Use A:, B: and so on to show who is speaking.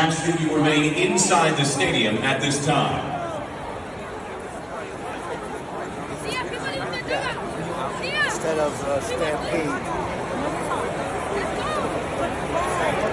A: ask that you remain inside the stadium at this time.
B: Instead of stampede.